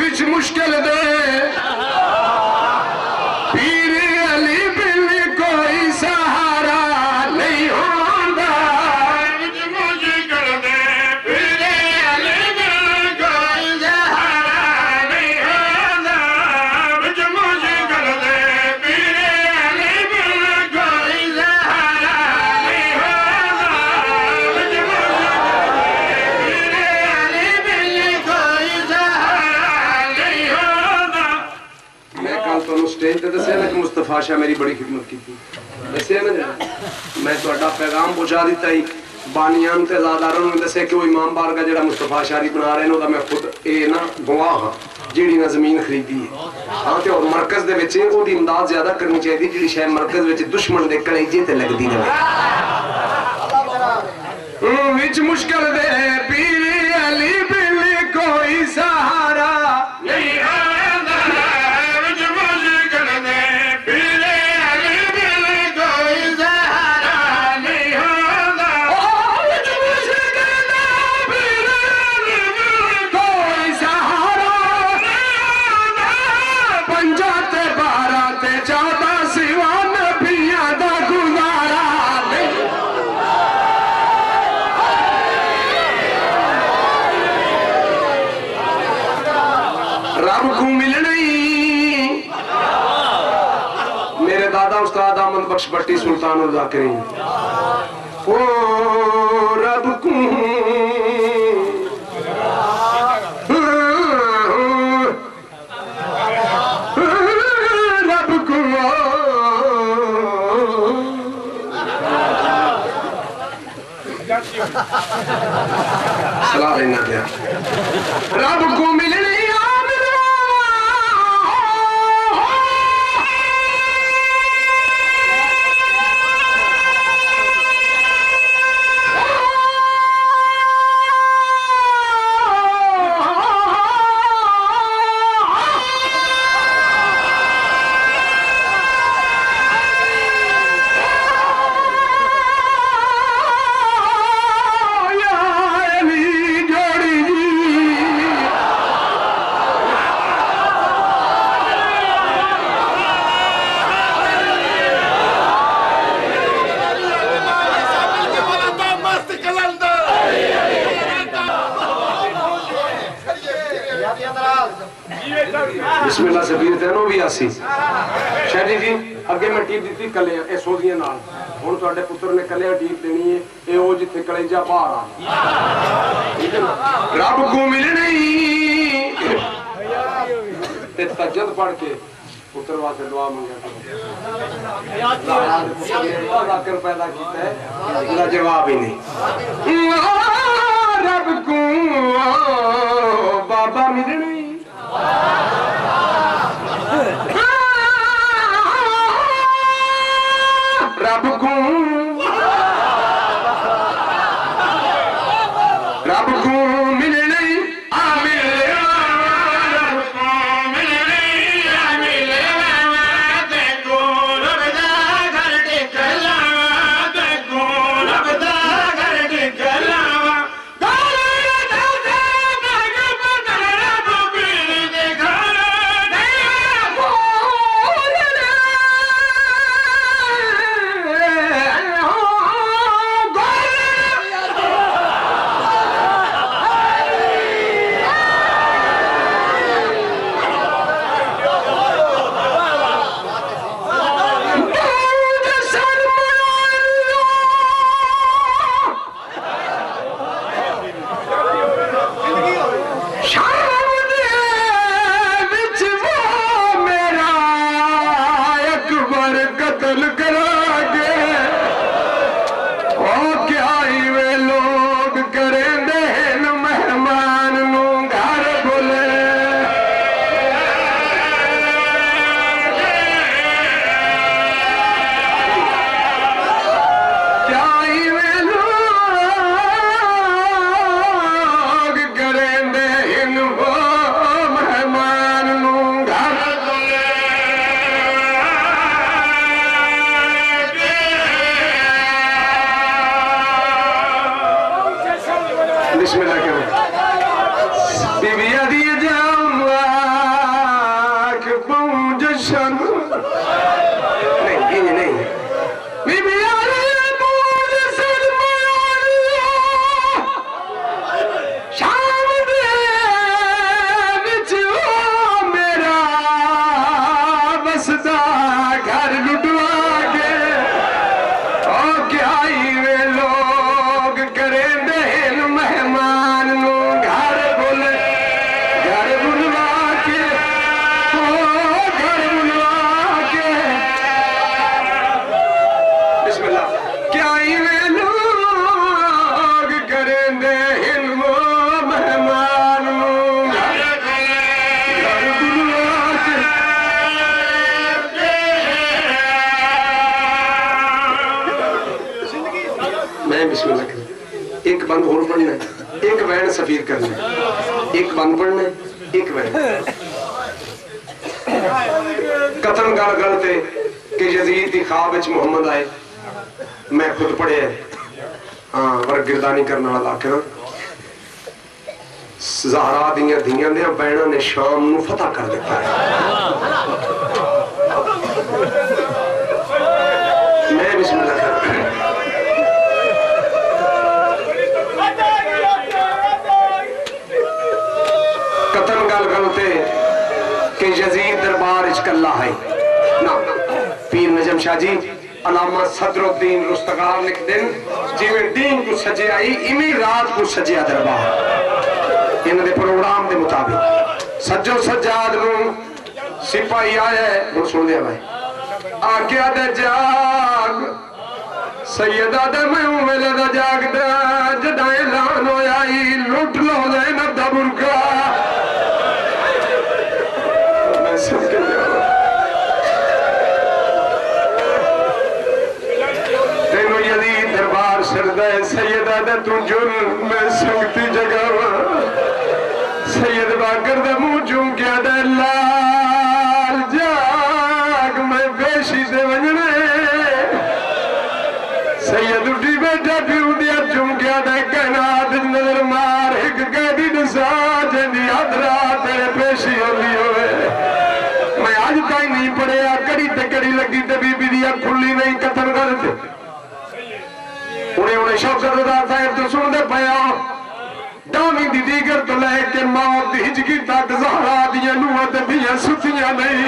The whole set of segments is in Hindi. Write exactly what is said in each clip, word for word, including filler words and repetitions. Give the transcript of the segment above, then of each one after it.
विच मुश्किल दे पीर अली बिन कोई सहारा नहीं होंदा। विच मुश्किल दे पीर अली बिन कोई सहारा नहीं होंदा। विच मुश्किल दे पीर अली बिन कोई सहारा नहीं होंदा। विच स्टेज पे दसिया ना कि मुस्तफा शाह मेरी बड़ी खिदमत की थी, दसिया ना मैं थोड़ा पैगाम पहुंचा दिता ही बानियान ते आजादारां नूं दसिया कि वो इमाम बारगाह जिहड़ा मुस्तफा शाह बना रहे हैं ओहदा मैं खुद ए ना गवाह हां जिहड़ी ना जमीन खरीदी है। हां ते और मरकज दे विच ओहदी इमदाद ज्यादा करनी चाहिए जिहड़ी शायद मरकज विच दुश्मन दे कलेजे ते लगदी रहे। विच मुश्किल दे पीर अली बिन कोई सहारा नहीं उस्ताद अहमद बख्श भट्टी सुल्तानुल ज़ाकिरीन ओ रब को रब को सलाह लेना क्या रब को मिलने बिस्मिल्लाह से बीर तेनों भी आसी शायद जी अगे मैं टीप दी कलियां ए सोदियां नाल हुण तुहाडे पुत्र ने कलियां टीप देनी है ए ओ जिथे कलेजा बाहर आ ठीक है ना रब को मिलनी ते तजद पढ़ के पुत्र वास्ते दुआ मंगया करो जाकर पैदा कीता है इसदा जवाब ही नहीं रब को बाबा मिलनी रब को रब को मिलने आ मिले रब को मिलने आ मिले देखो रबदा घर टिकला देखो रबदा घर टिकला रब सफीर करने, एक बंद पढ़ने एक बंद कतन गल गलते कि यजीद की ख्वाब विच मुहम्मद आए, मैं खुद पढ़े हाँ पर गिरदानी करने वाला आखिर ज़हरा दियां धियां दियां बैणा ने शाम नू फतह कर दिता है। मैं बिस्मिल्लाह कतन गल गलते कि यजीद दरबार च कल्ला है ना। पीर नजम शाह जी अलामा सदरुद्दीन रुस्तगार लिख दिन जिवें दीन को सजे आई इवें रात को सजिया दरबार। इन्हां प्रोग्राम के मुताबिक सज्जो सज्जाद नूं सिपाही आया है, सुन लिया भाई आख्या दे जाग सैयदा दे मैं वेले दा जागदा जदा ऐलान होया लुट लो ज़ैनब दा बुरका। मैं सुन के तेनू यजीद दरबार सरदा सैयदा दे तू जुल मैं संगती जगह सैयद बाकर दा मुंह चूम के दे लाल जाग मैं बेशी दे वजने सैयद उठी बैठा प्यू दिया चूम के दे कहनात नजर मार एक कैदी दसा जंदी हदरा तेरे पेशी होली होवे। मैं आज ताई नहीं पढ़िया कड़ी ते कड़ी लगी ते बीबी दी खुली नहीं कतन गलत उन्हें उन्हें शौकत रज़ा साहब तो सुनते पाया दामी दी दीगर तो लेके मौत दी हिजगी तक ज़हरा दियां नूहां ते धियां सुतियां नहीं।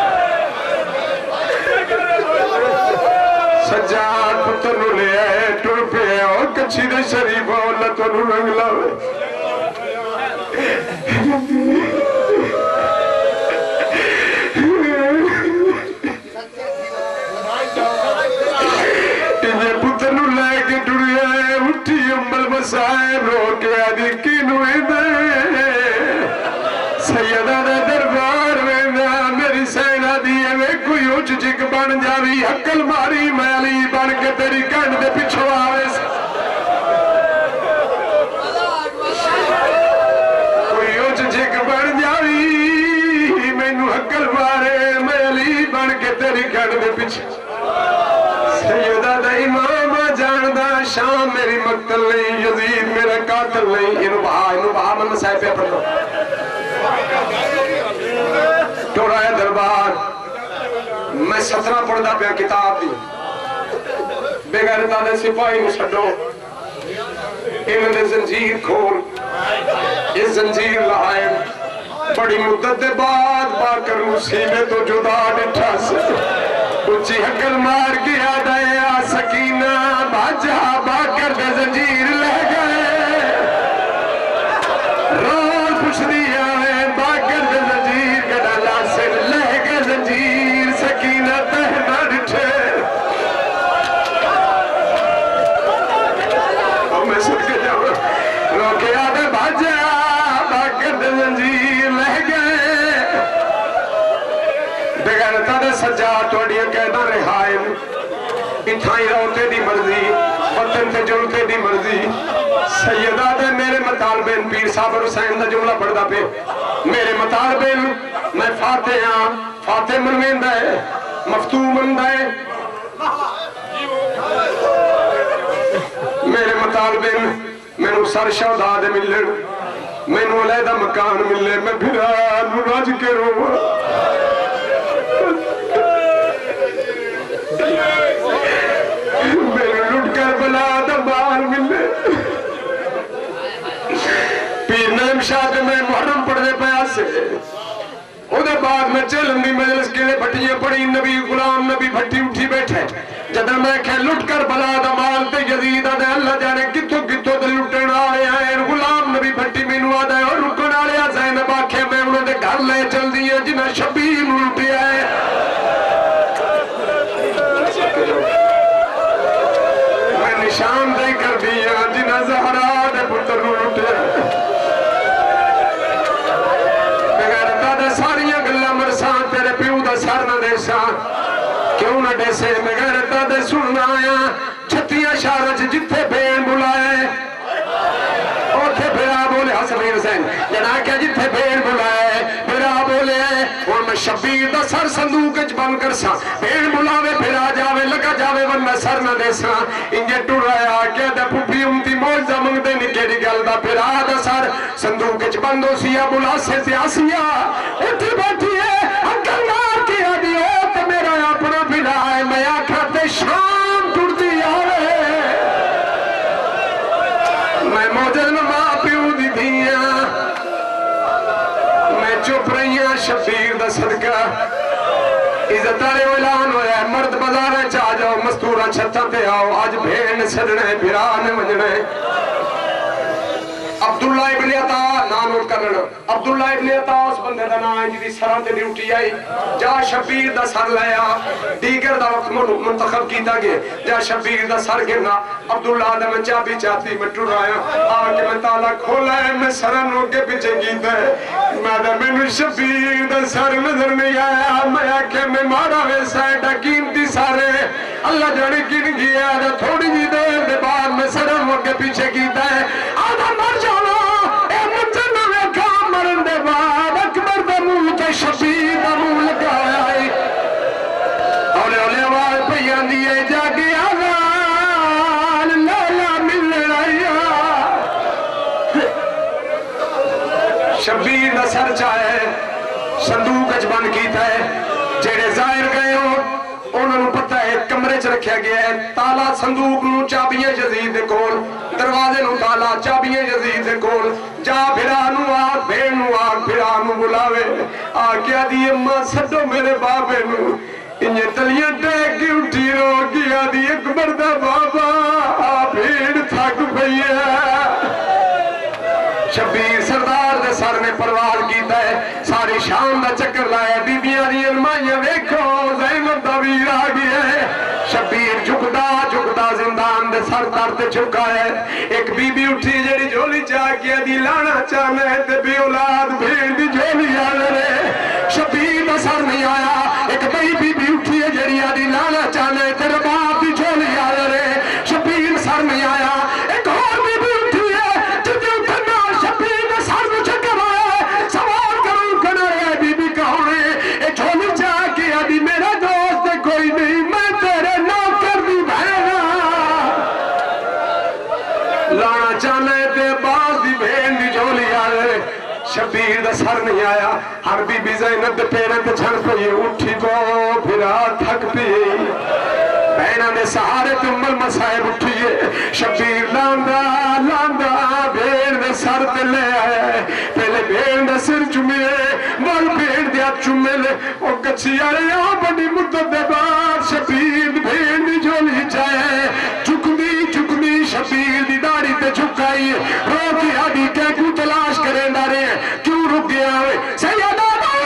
सज्जाद पुत्र नूं ले आए टुर पे ओ कच्छी दे शरीफ औला तोनू रंग लावे। इन्हें पुत्र नूं लेके टुरिया उठी अम्बल बसाए रो के आदि किनू सैयदा दे दरबार में मेरी सेना दी एवें कोई उच चिक बन जावी अकल मारी मैं अली बन के तेरी कंड दे पिछो आवे। कोई उच चिक बन जावी मैनू अकल मारे मैं अली बन के तेरी कंड दे पिछे। सैयदा दा इमाम जानदा शाम मेरी मक्तल नहीं यजीद मेरा कातिल नहीं। इनु बहा इनु बहा मन साहब पे पढ़ो टोराया दरबार मैं सत्रह पढ़दा पिया किताब दी बेगैरता दे सिपाही नु छड्डो इन्हां दे जंजीर खोल ये जंजीर लाए बड़ी मुद्दत दे बाद बाकर मुसीबत तो जुदा डिठा से उच्ची हकल मार के याद आया सकीना बाजा बाकर दे जंजीर ले गए रोल पुछ दिया है बाकर दे जंजीर के डाला से ले गए जंजीर सकीना तहना डिठे। और मैं सुन के जाऊँ रोके याद बाजा बाकर दे जंजीर ले गए बेगैरता दे सज्जा तोड़िया कहना रिहाए इथाई रोते दी मर्जी वतन ते जुलते दी मर्जी। सैयदा दे मेरे मुतालबेन पीर साबर हुसैन दा जुमला पढ़दा पे मेरे मुतालबेन मैं फाते हां फाते मनवेंदा है मफतू मनदा है मेरे मुतालबेन मैनू सर शहदा दे मिलन मैनू अलहदा मकान मिले मैं फिर रज के रोवां। मेरे लुट कर बला दबार मिले पीर नईम शाह में मुहर्रम पढ़ने पाया से उहदे बाद मैं चलन दी मजलिस के भट्टियां पड़ी नबी गुलाम नबी भट्टी उठी बैठे जद मैं कह लुट कर बला दमाल ते यजीद दे अल्लाह जाने किथों किथों ते लुटण वाले आए गुलाम नबी भट्टी मैनू आदा और रुकण वाले ज़ैनब आखे मैं उन्हां दे घर ले चलदी हां जिन्हां शबीर नूं लुटिया है। मैं निशानदेही कर दिया जिन्हां ज़हरा दे पुत्र नूं लुटिया बेगैरता दे सारियां गल्लां मरसां तेरे प्यू दा सर ना देसां क्यों ना देसे बेगैरता दे सुनना आया छत्तियां शहर च जिथे भेड़ बुलाए उथे फिरा बोले समीर हुसैन जना क्या जिथे भेड़ बुलाए फिर आ बोले और मैं शबीर दा सर संदूक च बंद कर सा भेड़ बुलावे फिर आ जावे लगा जावे वरना सर न देसा इंजे टुराया आगे दा पुपी उमती मौजा मंगदे नी केड़ी गल दा फिर आ दा सर संदूक च बंद हो सिया बुलासे ते आसिया उठी बैठी है अंकल मार के आ दियो ते मेरा अपना फिरा है मैं आखा ते शाम टुरदी आवे मैं मौजन मां प्यो दी धीया मैं चुप रही शबीर दा सदका इज्जत वाले ऐलान होया मर्द बाजार च आ जाओ मस्तूरा छत्तां ते आओ अज भेड़ छड़ने फिरा ने वजने अब्दुल्ला इब्न अता नाम नोट कर लेना अब्दुल्ला इब्न अता उस बंदे दा नाम है जिदी सरां ते ड्यूटी आई जा शबीर दा सर लाया दीगर दा वक्त मुंतखब कीता गया जा शबीर दा सर गिरना अब्दुल्ला दा मैं चाबी चाहती मैं टुराया आके मैं ताला खोला है मैं सर नु अगे पीछे कीता मैं दा मैनू शबीर दा सर नजर नहीं आया मैं आके मैं मारा वे साडा कीमती सारे अल्लाह जाने किन गया थोड़ी जी देर दे बाद मैं सर नु अगे पीछे कीता है आधा मर जाना ए मुझे ना वेखा मरन दे बाद अकबर दे मुंह ते शबीर दा मुंह लगाया है औले औले आवाज पई आंदी है जागे आवाज लाला मिलन आया शबीर दा सर चाहे संदूक च बंद कीता है जेड़े जाहिर गए हो उन्होंने पता है कमरे च रखा गया है ताला संदूक नू चाबियां यजीद दे कोल दरवाजे नू ताला चाबियां यजीद दे कोल जा फिरा नू आ भेड़ नू आ फिरा नू बुलावे आ क्या दी अम्मा छड्डो मेरे बाबे नू इन्ने तलियां टेक के उठी रो गया दी अकबर दा बाबा आ भेड़ थक पई है शबीर सरदार दे सर ने परवार कीता है सारी शाम दा चक्कर लाया बीबियां दी अरमाइयां वेखो ज़ैनब दा वीर आ गया है शबीर झुकदा झुकदा जिंदान दे सर तर ते झुका है एक बीबी उठी जेड़ी झोली चा के दी लाना चाहना है ते बे औलाद भेड़ दी झोली आ रे शबीर दा सर नहीं आया एक बड़ी बीबी उठी है जेड़ी आदी लाना चाहना है तेरे बाप दी झोली आ रे शबीर सर नहीं आया एक और बीबी उठी है जिदे उठना शबीर दा सर नु चक्कर आया सवाल करूं कना है बीबी कौन है ए झोली चा के आदी मेरा दोस्त कोई नहीं मैं तेरे नौकर दी बहन लाना चाहना है ते बाप दी बहन दी झोली आ रे शबीर दा सर नहीं आया हर बीबी ज़ैनब दे पैरां ते झड़ पई उठी को फिर थक पई बहना दे सहारे ते उम्मल मसाइब उठी है शबीर लांदा लांदा भेड़ दे सर ते ले आया पहले भेड़ दा सिर चुमे मल भेड़ दे हाथ चुमे ले ओ कच्ची वाले आ बड़ी मुद्दत दे बाद शबीर भेड़ दी झोली चाहे चुकदी चुकदी शबीर दी दाढ़ी ते झुकाई रोकी आडी के को तलाश करेंदा रे क्यों रुक गया है सैयदा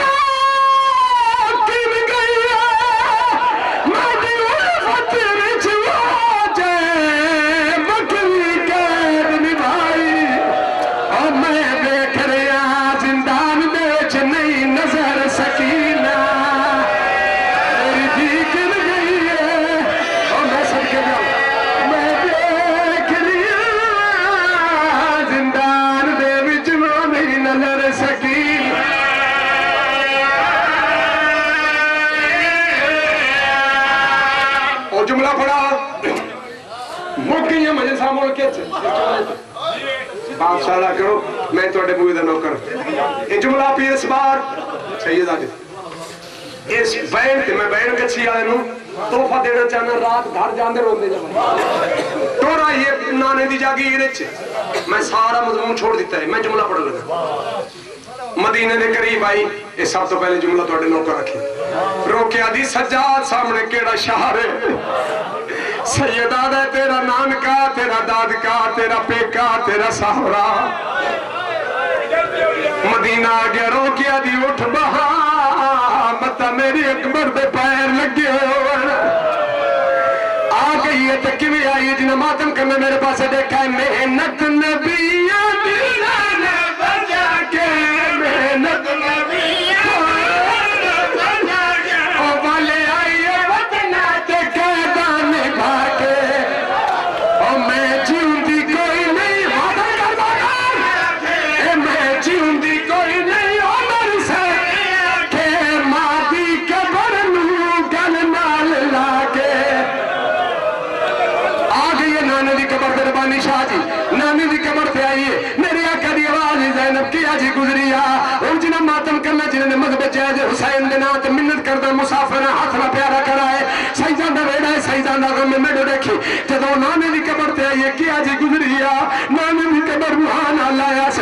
जुमला पढ़ा मुक गई मजे सामोल के बादशाह करो मैं थोड़े मुंह दा नौकर ये जुमला पी इस बार सैयदा जी इस बहन ते मैं बहन कच्छी वाले नु तोहफा देना चाहना रात घर जांदे रोंदे जावे टोरा ये नाने दी जागीर च मैं सारा मजमून छोड़ दिता है मैं जुमला पढ़ लगा मदीने दे करीब आई ये सब तो पहले जुमला थोड़े नौकर रखे रोकिया दी सज्जाद सामने केड़ा शहर है सैयदा दा तेरा नानका तेरा दादका तेरा पेका तेरा सहुरा मदीना आ गया रोकिया दी उठ बहा मता मेरी अकबर दे पैर लगे आ गई है तो किवें आई है जिन्हें मातम करने मेरे पास देखा है मेहनत नबिया ने बजा के मेहनत नबिया ओ वाले आई है वतना ते कहदा निभा के ओ मैं जींदी कोई नहीं वादा करदा ए गुजरी आ हुन जिन्हां मातम करना जिन्हां मजहब जैद हुसैन दे नाम ते मिन्नत करदा मुसाफिर हाथ ना प्यारा कराए सईदां दा वेड़ा है सईदां दा गम मेरे देखी जदों नाने दी कब्र ते आई कि आज गुजरी आ नाने दी कब्र रूहान लाया